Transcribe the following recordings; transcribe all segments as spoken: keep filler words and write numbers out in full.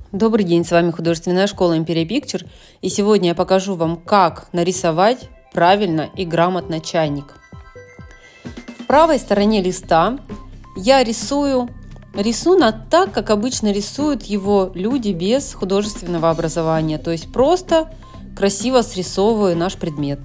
Добрый день, с вами художественная школа Imperia Picture, и сегодня я покажу вам, как нарисовать правильно и грамотно чайник. В правой стороне листа я рисую рисунок так, как обычно рисуют его люди без художественного образования, то есть просто красиво срисовываю наш предмет.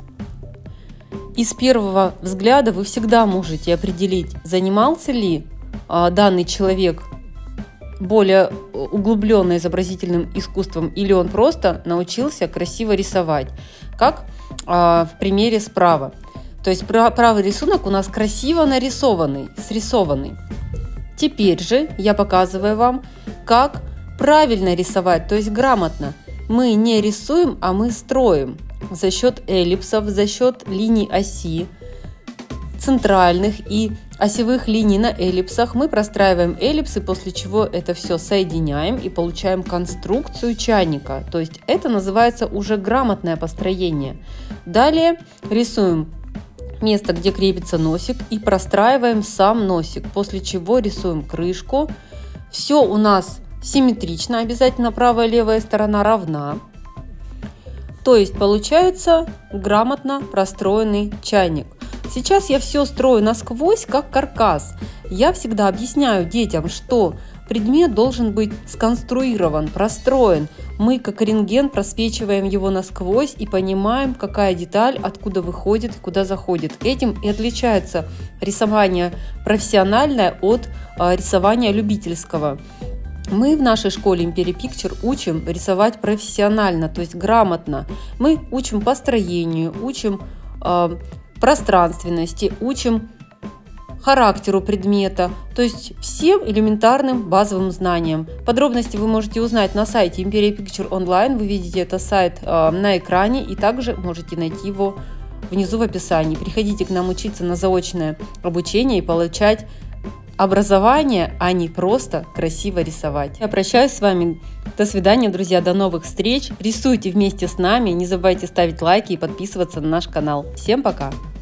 И с первого взгляда вы всегда можете определить, занимался ли а, данный человек более углубленно изобразительным искусством или он просто научился красиво рисовать, как а, в примере справа. То есть правый рисунок у нас красиво нарисованный, срисованный. Теперь же я показываю вам, как правильно рисовать, то есть грамотно. Мы не рисуем, а мы строим за счет эллипсов, за счет линий оси, центральных и осевых линий на эллипсах. Мы простраиваем эллипсы, после чего это все соединяем и получаем конструкцию чайника. То есть это называется уже грамотное построение. Далее рисуем место, где крепится носик, и простраиваем сам носик, после чего рисуем крышку. Все у нас симметрично, обязательно правая и левая сторона равна. То есть получается грамотно простроенный чайник. Сейчас я все строю насквозь, как каркас. Я всегда объясняю детям, что предмет должен быть сконструирован, простроен. Мы, как рентген, просвечиваем его насквозь и понимаем, какая деталь откуда выходит и куда заходит. Этим и отличается рисование профессиональное от а, рисования любительского. Мы в нашей школе Imperia Picture учим рисовать профессионально, то есть грамотно. Мы учим построению, учим э, пространственности, учим характеру предмета, то есть всем элементарным базовым знаниям. Подробности вы можете узнать на сайте Imperia Picture онлайн. Вы видите этот сайт э, на экране и также можете найти его внизу в описании. Приходите к нам учиться на заочное обучение и получать образование, а не просто красиво рисовать. Я прощаюсь с вами. До свидания, друзья. До новых встреч. Рисуйте вместе с нами. Не забывайте ставить лайки и подписываться на наш канал. Всем пока!